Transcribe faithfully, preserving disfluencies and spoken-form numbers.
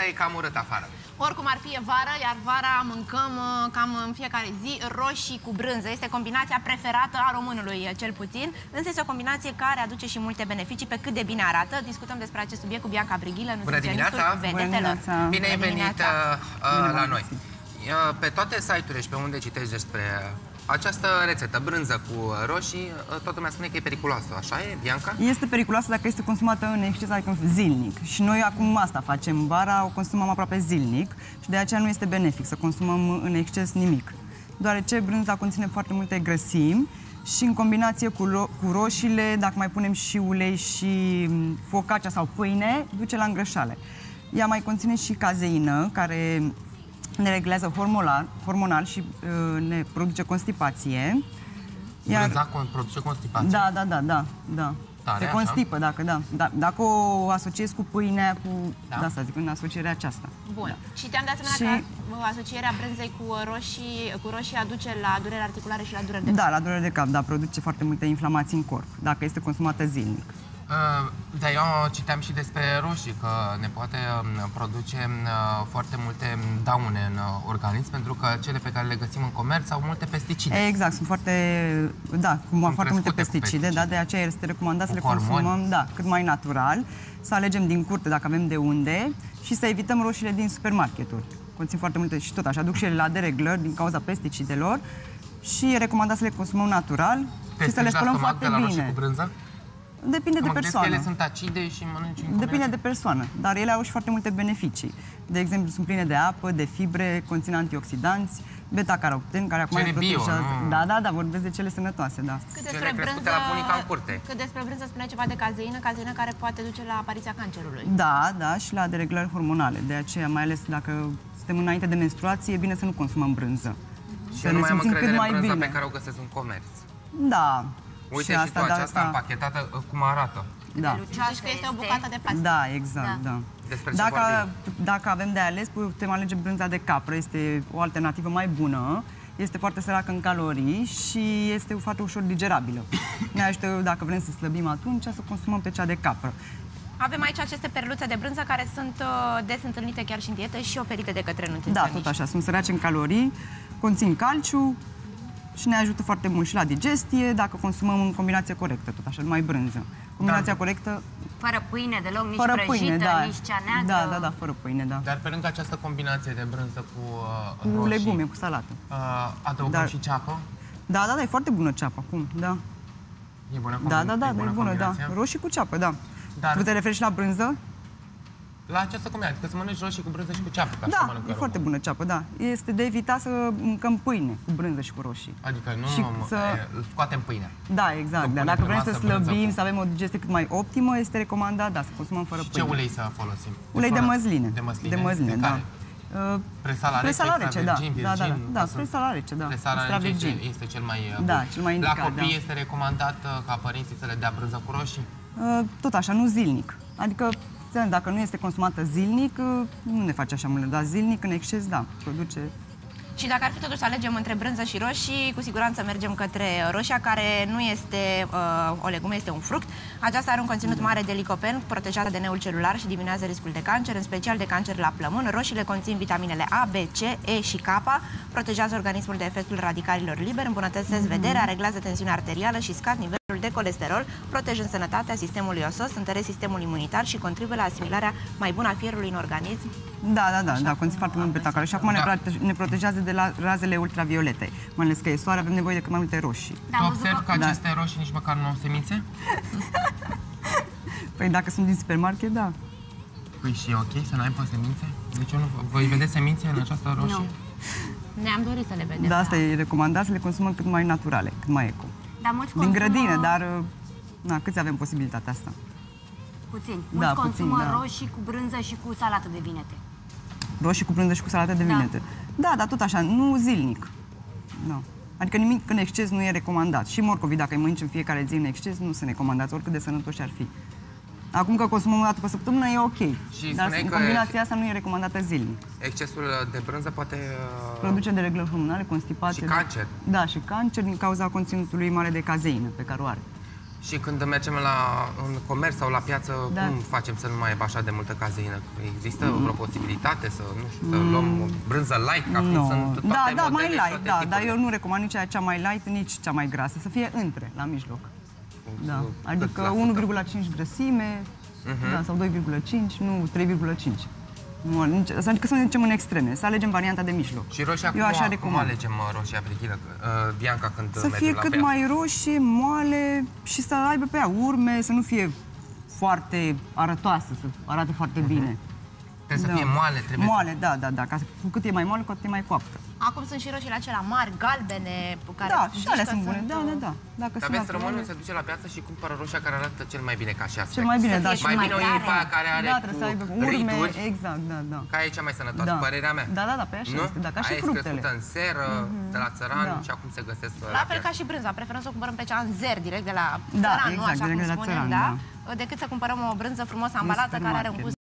e cam urât afară. Oricum ar fi vară, iar vara mâncăm cam în fiecare zi roșii cu brânză. Este combinația preferată a românului, cel puțin, însă este o combinație care aduce și multe beneficii pe cât de bine arată. Discutăm despre acest subiect cu Bianca Brighilă, nutriționistul vedetelor. Bine ai venit la noi. Pe toate site-urile și pe unde citești despre această rețetă, brânză cu roșii, toată lumea spune că e periculoasă, așa e, Bianca? Este periculoasă dacă este consumată în exces, adică zilnic. Și noi acum asta facem, vara o consumăm aproape zilnic și de aceea nu este benefic să consumăm în exces nimic. Deoarece brânza conține foarte multe grăsimi și în combinație cu, ro cu roșiile, dacă mai punem și ulei și focaccia sau pâine, duce la îngrășare. Ea mai conține și cazeină, care ne reglează hormonal, hormonal și uh, ne produce constipație. Iar... Brânza produce constipație? Da, da, da, da, da. Tare, se constipă, așa? dacă, da. da. Dacă o asociezi cu pâinea, cu... Da, da asta zic, în asocierea aceasta. Bun. Da. Și te-am dat seama și... că asocierea brânzei cu roșii, cu roșii aduce la dureri articulare și la dureri de cap. Da, la dureri de cap, da, produce foarte multe inflamații în corp, dacă este consumată zilnic. Uh, dar eu citeam și despre roșii, că ne poate uh, produce uh, foarte multe daune în uh, organism, pentru că cele pe care le găsim în comerț au multe pesticide. Exact, sunt foarte, da, sunt foarte multe pesticide, pesticide, da, de aceea este recomandat să le consumăm, da, cât mai natural, să alegem din curte dacă avem de unde și să evităm roșiile din supermarketuri. Conțin foarte multe și tot așa, aduc și ele la dereglări din cauza pesticidelor și e recomandat să le consumăm natural și să le spălăm foarte de la bine. Roșii cu brânză? Depinde de persoană. Că ele sunt acide și mănânci în Depinde de persoană, dar ele au și foarte multe beneficii. De exemplu, sunt pline de apă, de fibre, conțin antioxidanți, beta-caroteni, care acum cele bio, nu? Da, da, da, vorbesc de cele sănătoase, da. Cât despre brânză, la bunica în curte. Cât despre brânză spune ceva de cazeină, cazeină care poate duce la apariția cancerului. Da, da, și la dereglări hormonale. De aceea, mai ales dacă suntem înainte de menstruație, e bine să nu consumăm brânză. Și eu nu mai am încredere în brânza pe care o găsesc în comerț. Da. Uite și, și tu, aceasta împachetată, cum arată. Da. Deci că este o bucată de plastic. Da, exact, da. Despre dacă, dacă avem de ales, putem alege brânza de capră. Este o alternativă mai bună. Este foarte săracă în calorii și este foarte ușor digerabilă. Ne ajută, dacă vrem să slăbim atunci, să consumăm pe cea de capră. Avem aici aceste perluțe de brânză care sunt uh, des întâlnite chiar și în dietă și oferite de către nutriționiști. Da, tot așa. Sunt sărace în calorii, conțin calciu și ne ajută foarte mult și la digestie, dacă consumăm în combinație corectă, tot așa, numai brânză. Combinația da. corectă... Fără pâine deloc, nici fără prăjită, pâine, da. nici cea neagră. Da, da, da, fără pâine, da. Dar pe lângă această combinație de brânză cu uh, Cu roșii, legume, cu salată. Uh, adăugăm Dar... și ceapă? Da, da, da, e foarte bună ceapa acum, da. E bună, da, da, da, e bună, e bună, da. Roșii cu ceapă, da. Dar... Tu te referi și la brânză? La această combinație, adică să mănânci roșii cu brânză și cu ceapă. Da, e foarte bună ceapă, da. Este de evitat să mâncăm pâine cu brânză și cu roșii. Adică nu și să... scoatem pâinea. Da, exact. Dar dacă vrem să slăbim, cu... să avem o digestie cât mai optimă, este recomandat, da, să consumăm fără și pâine. ce ulei să folosim? Ulei de măsline. De măsline? De măsline, de da. Presala rece, presala rece, da. Virgin, Da, da, da. Da, presala rece, da. Presala rece este cel mai bun. Da, cel mai indicat, la copii da. este recomandat ca părinții să le dea brânză cu roșii? Tot așa, nu zilnic. Adică dacă nu este consumată zilnic, nu ne face așa mult, dar zilnic, în exces, da, produce... Și dacă ar fi totuși să alegem între brânză și roșii, cu siguranță mergem către roșia, care nu este uh, o legumă, este un fruct. Aceasta are un conținut mare de licopen, protejat de A D N-ul celular și diminuează riscul de cancer, în special de cancer la plămân. Roșiile conțin vitaminele A, B, C, E și K, protejează organismul de efectul radicalilor liberi, îmbunătățesc vederea, reglează tensiunea arterială și scad nivelul de colesterol, protejând sănătatea sistemului osos, întăresc sistemul imunitar și contribuie la asimilarea mai bună a fierului în organism. Da, da, da, da, conțin foarte mult beta-caroteni și acum da. ne, ne protejează de la razele ultraviolete. Mai ales că e soare, avem nevoie de cât mai multe roșii. Da, tu observi că aceste da. roșii nici măcar nu au semințe? Păi dacă sunt din supermarket, da. Păi și e ok să n-ai pe semințe? Deci eu nu... Voi vedeți semințe în această roșie? Nu. Ne-am dorit să le vedem. Da, asta e recomandat, să le consumăm cât mai naturale, cât mai eco. Dar mulți din consumă... grădină, dar na, câți avem posibilitatea asta? Puțin. Mulți da, consumă puțin, da. roșii cu brânză și cu salată de vinete. Roșii cu brânză și cu salată de da. vinete. Da, dar tot așa, nu zilnic. No. Adică nimic în exces nu e recomandat. Și morcovii, dacă îi mănânci în fiecare zi în exces, nu sunt recomandați, oricât de sănătoși ar fi. Acum că consumăm o dată pe săptămână e ok, și dar în combinația asta nu e recomandată zilnic. Excesul de brânză poate... Produce dereglări hormonale, constipație... Și cancer. Da, și cancer din cauza conținutului mare de cazeină pe care o are. Și când mergem la, în comerț sau la piață, Da. cum facem să nu mai aibă așa de multă cazeină? Există mm. vreo posibilitate să, nu știu, să luăm o brânză light, ca cum No. sunt toate Da, da, modele mai și light, toate da, dar tipurile? eu nu recomand nici cea mai light, nici cea mai grasă, să fie între, la mijloc. Da. Adică la unu sută? virgulă cinci grăsime, da, sau doi virgulă cinci, nu trei virgulă cinci. Nu, nici, să adică să ne ducem în extreme, să alegem varianta de mijloc. Și roșia, Eu cum, așa cum recomand. alegem uh, roșia brichilă, uh, Bianca, când Să mergem fie la cât piață? mai roșie, moale și să aibă pe ea urme, să nu fie foarte arătoasă, să arate foarte bine. Trebuie să fie moale, trebuie Moale, da, da, da. Ca să, cu cât e mai moale, cu atât e mai coaptă. Acum sunt și roșiile acelea mari, galbene, pe care Da, zici și alea că sunt bune. sunt, Da, da, da. Dacă Dar sunt vezi, românul naturale- se duce la piață și cumpără roșia care arată cel mai bine ca și aspect. Cel mai bine, Să da. fie Și Mai mai bine o tare. iei pe aia care are da, trebuie să aibă cu urme, rituri, exact, da, da. ca e cea mai sănătoasă, Da. părerea mea. Da, da, da, pe așa Nu? este, da, ca și Aia e fructele. crescută în seră, de la țăran Da. și acum se găsesc La la fel ca piață. și brânza, preferăm să o cumpărăm pe cea în zer, direct de la Da, țăran, nu exact, așa direct cum de la spunem, țăran, da? da. Decât să cumpărăm o brânză frumos ambalată care are un supermarket. gust